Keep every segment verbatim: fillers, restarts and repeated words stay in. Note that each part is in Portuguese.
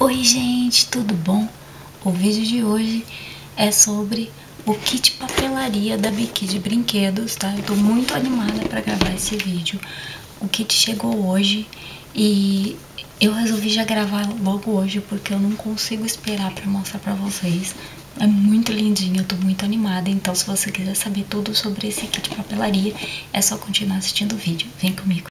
Oi gente, tudo bom? O vídeo de hoje é sobre o kit papelaria da Bikid Brinquedos, tá? Eu tô muito animada pra gravar esse vídeo. O kit chegou hoje e eu resolvi já gravar logo hoje porque eu não consigo esperar pra mostrar pra vocês. É muito lindinho, eu tô muito animada, então se você quiser saber tudo sobre esse kit papelaria, é só continuar assistindo o vídeo. Vem comigo.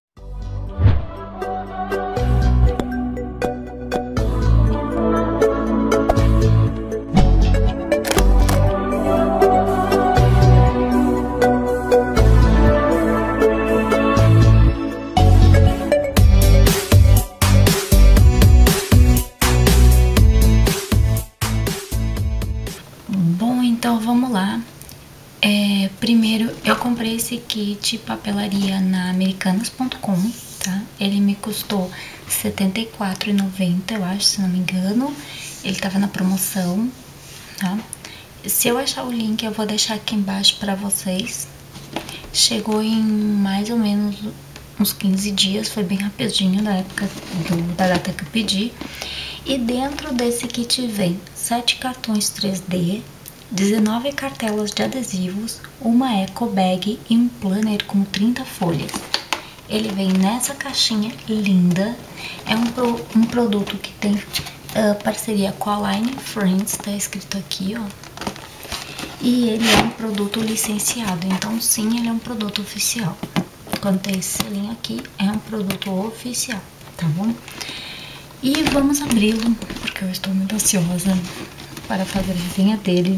Bom, então vamos lá. É, primeiro eu comprei esse kit papelaria na americanas ponto com, tá? Ele me custou setenta e quatro reais e noventa centavos, eu acho, se não me engano. Ele tava na promoção, tá? Se eu achar o link eu vou deixar aqui embaixo pra vocês. Chegou em mais ou menos uns quinze dias, foi bem rapidinho da época do, da data que eu pedi. E dentro desse kit vem sete cartões três D, dezenove cartelas de adesivos, uma eco bag e um planner com trinta folhas. Ele vem nessa caixinha linda. É um, pro, um produto que tem uh, parceria com a Line Friends, tá escrito aqui, ó. E ele é um produto licenciado, então sim, ele é um produto oficial. Quando tem esse selinho aqui, é um produto oficial, tá bom? E vamos abri-lo, porque eu estou muito ansiosa para fazer a resenha dele.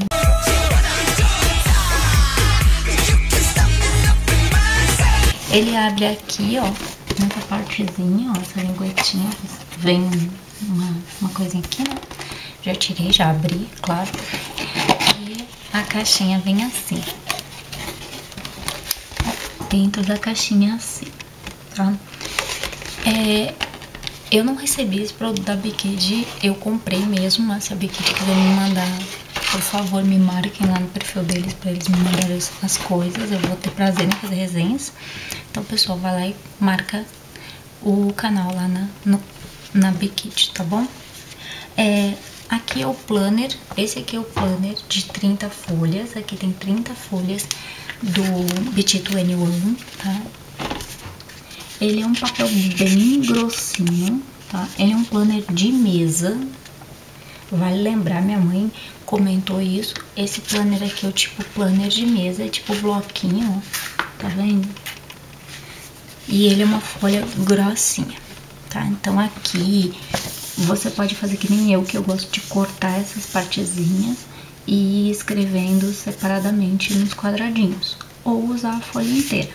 Ele abre aqui, ó, nessa partezinha, ó, essa linguetinha, vem uma, uma coisinha aqui, né? Já tirei, já abri, claro. E a caixinha vem assim. Dentro da caixinha assim, tá? É... Eu não recebi esse produto da Bikid, eu comprei mesmo, mas se a Bikid quiser me mandar, por favor, me marquem lá no perfil deles pra eles me mandarem as coisas, eu vou ter prazer em fazer resenhas. Então, pessoal, vai lá e marca o canal lá na, no, na Bikid, tá bom? É, aqui é o planner, esse aqui é o planner de trinta folhas, aqui tem trinta folhas do B T vinte e um, tá? Ele é um papel bem grossinho, tá? Ele é um planner de mesa. Vale lembrar, minha mãe comentou isso. Esse planner aqui é o tipo planner de mesa, é tipo bloquinho, ó. Tá vendo? E ele é uma folha grossinha, tá? Então aqui você pode fazer que nem eu, que eu gosto de cortar essas partezinhas e ir escrevendo separadamente nos quadradinhos. Ou usar a folha inteira.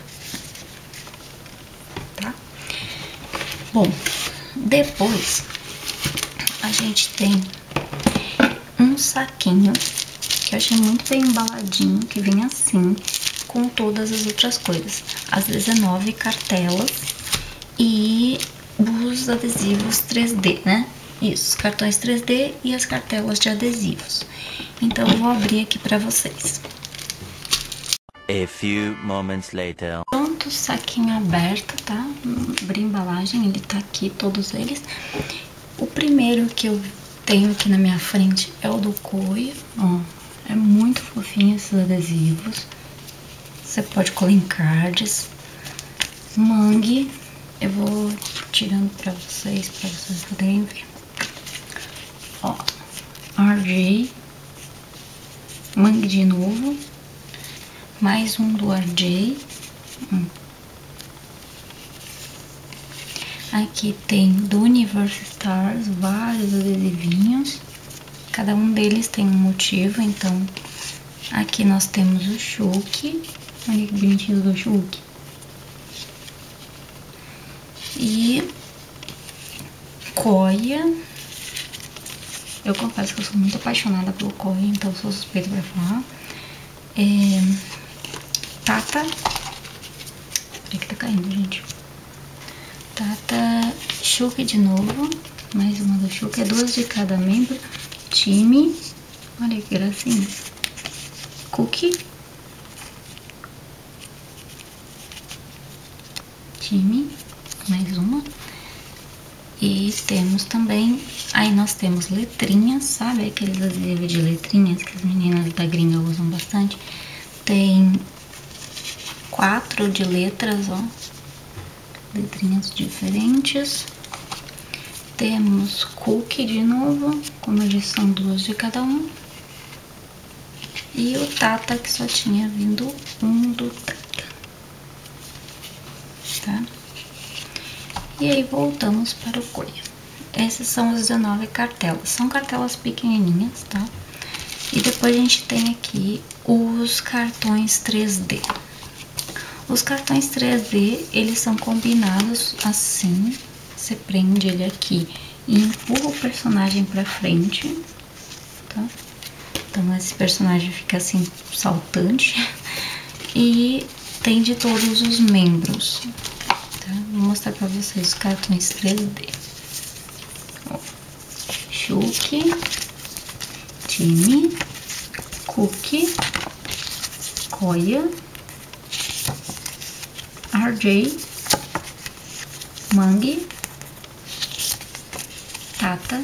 Bom, depois a gente tem um saquinho que eu achei muito bem embaladinho, que vem assim, com todas as outras coisas. As dezenove cartelas e os adesivos três D, né? Isso, os cartões três D e as cartelas de adesivos. Então eu vou abrir aqui pra vocês. A few moments later. Pronto, saquinho aberto, tá? Abri a embalagem, ele tá aqui, todos eles. O primeiro que eu tenho aqui na minha frente é o do Koi, ó. É muito fofinho esses adesivos. Você pode colar em cards. Mangue, eu vou tirando pra vocês, pra vocês poderem ver. Ó, R J. Mangue de novo. Mais um do R J. Hum. Aqui tem do Universe Stars, vários adesivinhos. Cada um deles tem um motivo, então aqui nós temos o Shulk. Olha que bonitinho do Shulk. E Koya. Eu confesso que eu sou muito apaixonada pelo Koya, então sou suspeita pra falar. É... Tata, peraí que tá caindo, gente. Tata, Shulk de novo, mais uma do Shulk, é duas de cada membro. Time, olha que gracinha. Cookie. Time, mais uma. E E temos também, aí nós temos letrinhas, sabe? Aqueles adesivos de letrinhas que as meninas da gringa usam bastante. Tem quatro de letras, ó. Letrinhas diferentes. Temos cookie de novo, como eu disse, são duas de cada um. E o Tata, que só tinha vindo um do Tata, tá? E aí voltamos para o Coia. Essas são as dezenove cartelas, são cartelas pequenininhas, tá? E depois a gente tem aqui os cartões três D. Os cartões três D, eles são combinados assim. Você prende ele aqui e empurra o personagem pra frente, tá? Então esse personagem fica assim, saltante. E tem de todos os membros, tá? Vou mostrar pra vocês os cartões três D. Ó, Chucky, Timmy, Cookie, Coia, R J, Mangue, Tata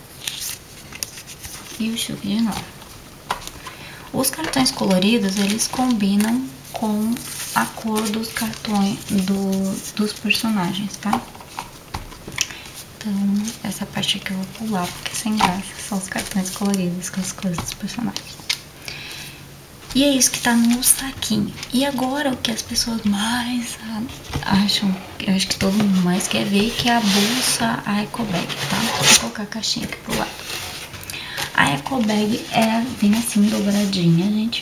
e o Chucky de novo. Os cartões coloridos, eles combinam com a cor dos cartões do, dos personagens, tá? Então, essa parte aqui eu vou pular, porque sem graça são os cartões coloridos com as cores dos personagens. E é isso que tá no saquinho. E agora o que as pessoas mais acham, eu acho que todo mundo mais quer ver, que é a bolsa, a Eco Bag, tá? Vou colocar a caixinha aqui pro lado. A Eco Bag é, vem assim dobradinha, gente.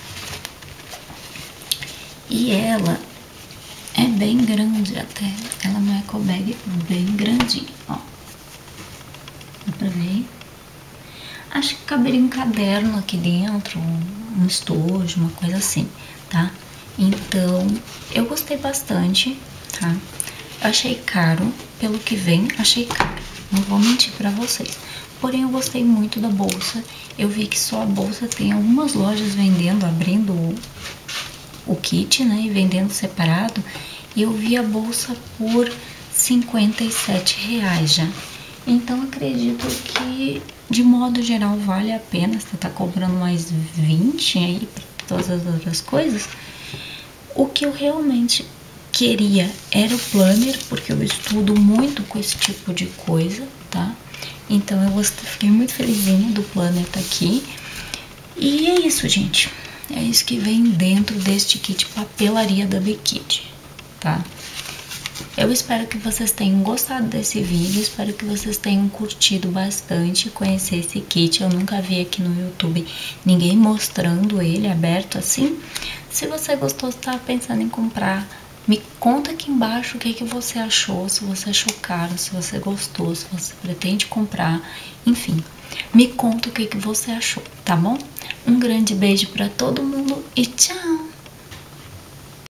E ela é bem grande até. Ela é uma Eco Bag bem grandinha, ó. Dá pra ver? Acho que caberia um caderno aqui dentro, um estojo, uma coisa assim, tá? Então, eu gostei bastante, tá? Eu achei caro, pelo que vem, achei caro. Não vou mentir pra vocês. Porém, eu gostei muito da bolsa. Eu vi que só a bolsa tem algumas lojas vendendo, abrindo o, o kit, né? E vendendo separado. E eu vi a bolsa por cinquenta e sete reais já. Então, acredito que, de modo geral, vale a pena. Você tá cobrando mais vinte aí pra todas as outras coisas. O que eu realmente queria era o planner, porque eu estudo muito com esse tipo de coisa, tá? Então, eu gostei, fiquei muito felizinha do planner tá aqui. E é isso, gente. É isso que vem dentro deste kit papelaria da Bekid, tá? Eu espero que vocês tenham gostado desse vídeo, espero que vocês tenham curtido bastante conhecer esse kit. Eu nunca vi aqui no YouTube ninguém mostrando ele aberto assim. Se você gostou, se estava pensando em comprar, me conta aqui embaixo o que, que você achou, se você achou caro, se você gostou, se você pretende comprar, enfim. Me conta o que, que você achou, tá bom? Um grande beijo pra todo mundo e tchau!